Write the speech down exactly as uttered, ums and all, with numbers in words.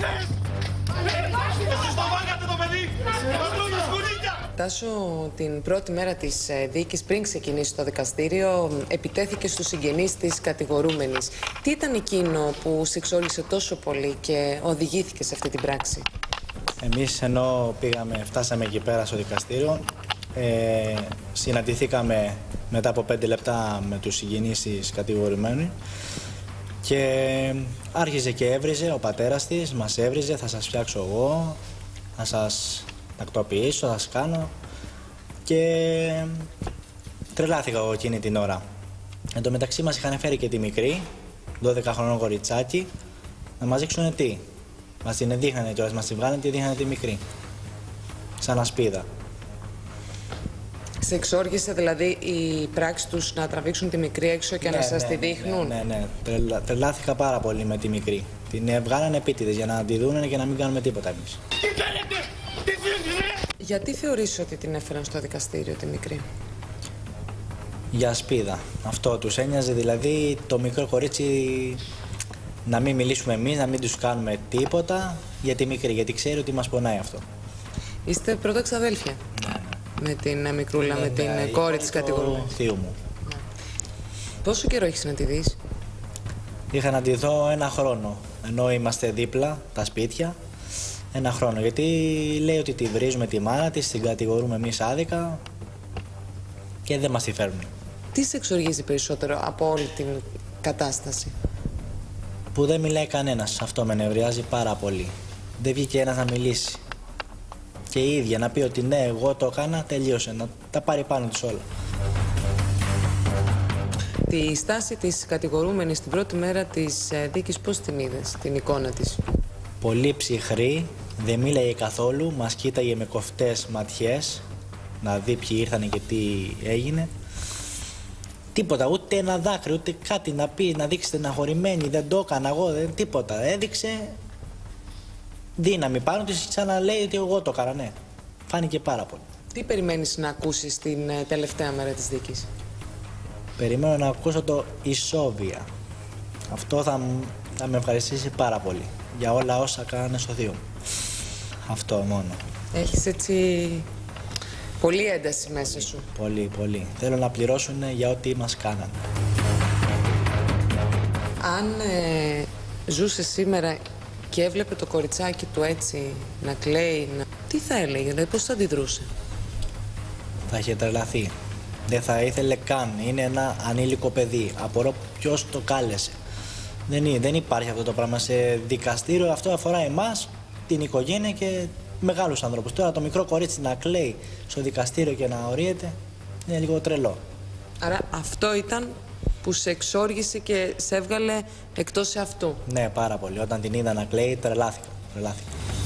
Εσείς το βάγατε το παιδί! Πατρούλια, σκουνίκια! Τάσο, την πρώτη μέρα της δίκης, πριν ξεκινήσει το δικαστήριο, επιτέθηκε στους συγγενείς της κατηγορούμενης. Τι ήταν εκείνο που σε εξόλυσε τόσο πολύ και οδηγήθηκε σε αυτή την πράξη? Εμείς ενώ πήγαμε, φτάσαμε εκεί πέρα στο δικαστήριο, ε, συναντηθήκαμε μετά από πέντε λεπτά με τους συγγενείς της κατηγορουμένη και άρχιζε και έβριζε ο πατέρας της, μας έβριζε, θα σας φτιάξω εγώ, θα σας τακτοποιήσω, θα σας κάνω, και τρελάθηκα εγώ εκείνη την ώρα. Εν τω μεταξύ μας είχαν φέρει και τη μικρή, δώδεκα χρονών κοριτσάκι, να μας δείξουν τι. Μας την δείχνανε κιόλας, μας την βγάλανε και δείχνανε τη μικρή, σαν ασπίδα. Σε εξόργησε δηλαδή η πράξη τους να τραβήξουν τη μικρή έξω και ναι, να σας ναι, τη δείχνουν? Ναι, ναι, ναι. Τρελα, τρελάθηκα πάρα πολύ με τη μικρή. Την βγάλανε επίτηδες για να τη δούνε και να μην κάνουμε τίποτα εμείς. Τι κάνετε! Τι κάνετε! Γιατί θεωρείς ότι την έφεραν στο δικαστήριο τη μικρή? Για ασπίδα. Αυτό τους ένοιαζε, δηλαδή το μικρό κορίτσι να μην μιλήσουμε εμείς, να μην τους κάνουμε τίποτα για τη μικρή, γιατί ξέρει ότι μας πονάει αυτό. Είστε πρώτα ξαδέλφια? Ναι. Με την μικρούλα, Ναι, με την ναι, κόρη της κατηγορούμενης. Θείου μου. Ναι. Πόσο καιρό έχεις να τη δεις? Είχα να τη δω ένα χρόνο, ενώ είμαστε δίπλα, τα σπίτια, ένα χρόνο. Γιατί λέει ότι τη βρίζουμε τη μάνα της, την κατηγορούμε εμείς άδικα και δεν μας τη φέρνουν. Τι σε εξοργίζει περισσότερο από όλη την κατάσταση? Που δεν μιλάει κανένας, αυτό με νευριάζει πάρα πολύ. Δεν βγήκε ένας να μιλήσει. Και η ίδια να πει ότι ναι, εγώ το έκανα, τελείωσε, να τα πάρει πάνω της όλα. Τη στάση της κατηγορούμενης την πρώτη μέρα της δίκης πώς την είδες, την εικόνα της? Πολύ ψυχρή, δεν μίλαγε καθόλου, μας κοίταγε με κοφτές ματιές, να δει ποιοι ήρθανε και τι έγινε. Τίποτα, ούτε ένα δάκρυ, ούτε κάτι να πει, να δείξει στεναχωρημένη, δεν το έκανα εγώ, δεν, τίποτα. Έδειξε δύναμη πάνω της, σαν να λέει ότι εγώ το έκανα, ναι. Φάνηκε πάρα πολύ. Τι περιμένεις να ακούσεις την τελευταία μέρα της δίκης? Περιμένω να ακούσω το ισόβια. Αυτό θα, θα με ευχαριστήσει πάρα πολύ για όλα όσα κάνανε στο θείο μου. Αυτό μόνο. Έχεις έτσι πολύ ένταση μέσα σου. Πολύ, πολύ. Θέλω να πληρώσουν για ό,τι μας κάνανε. Αν ε, ζούσε σήμερα και έβλεπε το κοριτσάκι του έτσι να κλαίει, να... τι θα έλεγε, δηλαδή πώς θα αντιδρούσε? Θα είχε τρελαθεί. Δεν θα ήθελε καν. Είναι ένα ανήλικο παιδί. Απορώ ποιος το κάλεσε. Δεν, είναι, δεν υπάρχει αυτό το πράγμα σε δικαστήριο. Αυτό αφορά εμάς, την οικογένεια και μεγάλους ανθρώπους. Τώρα το μικρό κορίτσι να κλαίει στο δικαστήριο και να ορίεται είναι λίγο τρελό. Άρα αυτό ήταν που σε εξόργησε και σε έβγαλε εκτός σε αυτού? Ναι, πάρα πολύ. Όταν την είδα να κλαίει, τρελάθηκα. τρελάθηκα.